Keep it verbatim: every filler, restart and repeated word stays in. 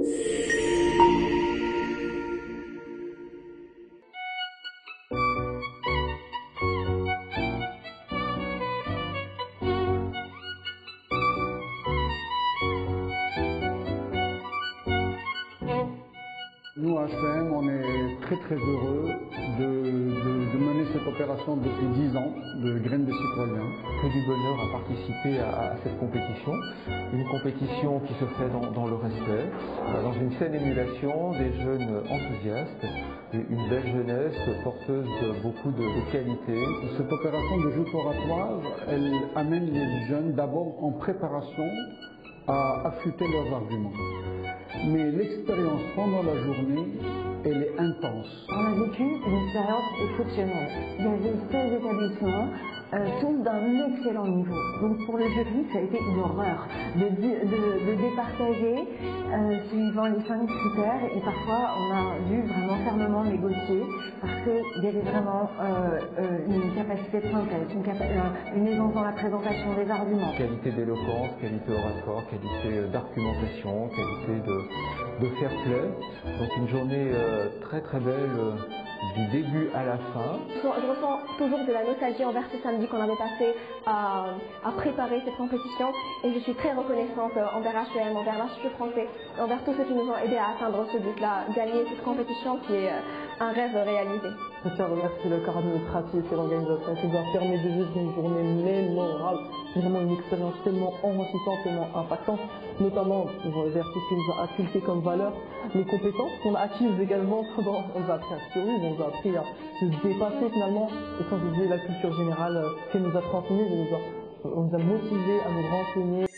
Nous, à H P M, on est très très heureux de, de, de mener cette opération depuis dix ans, de Graines des citoyens. Que du bonheur à participer à, à cette compétition, une compétition qui se fait dans, dans le respect, dans une saine émulation, des jeunes enthousiastes, une belle jeunesse porteuse de beaucoup de, de qualités. Cette opération de joute oratoire, elle amène les jeunes d'abord en préparation à affûter leurs arguments. Mais l'expérience pendant la journée, elle est intense. On a vécu une expérience exceptionnelle. Il y avait seize établissements, euh, tous d'un excellent niveau. Donc pour le jury, ça a été une horreur de, de, de départager euh, suivant les cinq critères. Et parfois, on a dû vraiment fermement négocier parce qu'il y avait vraiment euh, euh, une capacité de synthèse, une, capa une aisance dans la présentation des arguments. Qualité d'éloquence, qualité oratoire, qualité d'argumentation, qualité de, de fair play. Donc une journée euh, très très belle euh, du début à la fin. Je ressens toujours de la nostalgie envers ce samedi qu'on avait passé à, à préparer cette compétition et je suis très reconnaissante envers H P M, envers l'Institut français, envers tous ceux qui nous ont aidés à atteindre ce but-là, gagner cette compétition qui est un rêve réalisé. Je tiens à remercier le corps administratif et l'organisation qui nous a permis de vivre une journée mémorable. Vraiment une expérience tellement enrichissante, tellement impactante, notamment vers tout ce qui nous a inculqué comme valeur, les compétences qu'on a acquises également pendant, on nous a appris à survivre, on nous a appris à se dépasser finalement, et quand je disais la culture générale qu'elle nous a transmise, on nous a, on nous a motivés à nous renseigner.